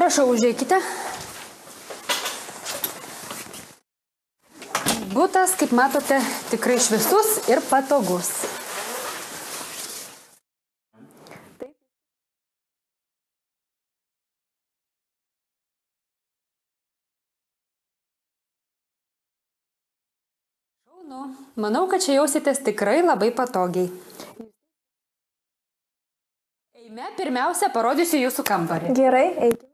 Prašau, užeikite. Butas, kaip matote, tikrai šviesus ir patogus. Manau, kad čia jausitės tikrai labai patogiai. Eime, pirmiausia, parodysiu jūsų kambarį. Gerai, eikime.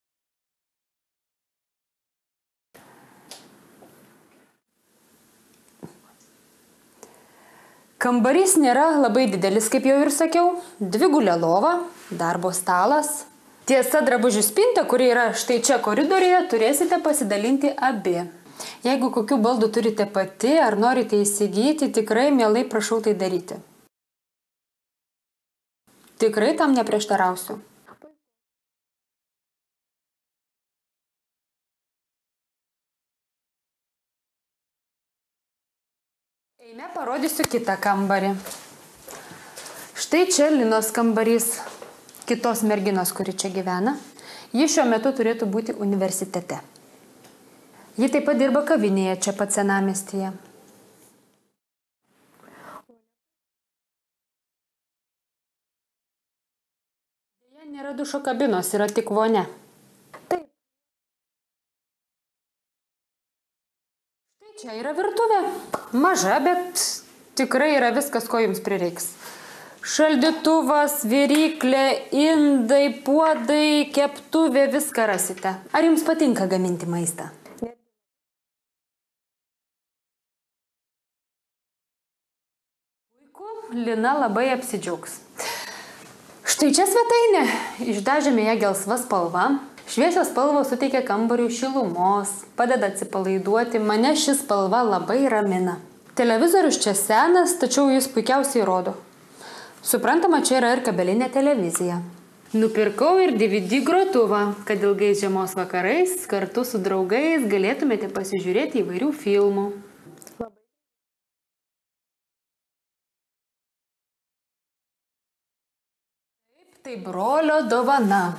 Kambarys nėra labai didelis, kaip jau ir sakiau. Dvigulė lova, darbo stalas. Tiesa, drabužių spinta, kuri yra štai čia koridoriuje, turėsite pasidalinti abi. Jeigu kokių baldų turite pati ar norite įsigyti, tikrai mielai prašau tai daryti. Tikrai tam neprieštarausiu. Eime, parodysiu kitą kambarį. Štai čia Linos kambarys, kitos merginos, kuri čia gyvena. Ji šiuo metu turėtų būti universitete. Ji taip pat dirba kavinėje čia pat senamiestyje. Deja, nėra dušo kabinos, yra tik vonia. Taip. Štai čia yra virtuvė. Maža, bet tikrai yra viskas, ko jums prireiks. Šaldytuvas, viryklė, indai, puodai, keptuvė, viską rasite. Ar jums patinka gaminti maistą? Lina labai apsidžiaugs. Štai čia svetainė. Išdažėme ją gelsva spalva. Šviesios spalvos suteikia kambariui šilumos, padeda atsipalaiduoti. Mane ši spalva labai ramina. Televizorius čia senas, tačiau jis puikiausiai rodo. Suprantama, čia yra ir kabelinė televizija. Nupirkau ir DVD grotuvą, kad ilgais žiemos vakarais kartu su draugais galėtumėte pasižiūrėti įvairių filmų. Tai brolio dovana.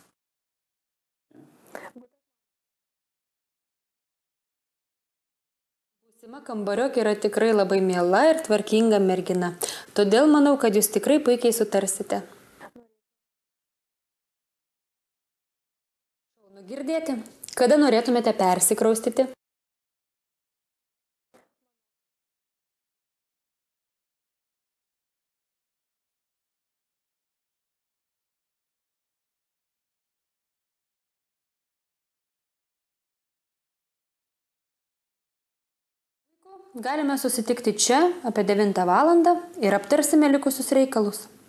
Būsima kambariokė yra tikrai labai miela ir tvarkinga mergina. Todėl manau, kad jūs tikrai puikiai sutarsite. Šaunu girdėti. Kada norėtumėte persikraustyti? Galime susitikti čia apie 9 valandą ir aptarsime likusius reikalus.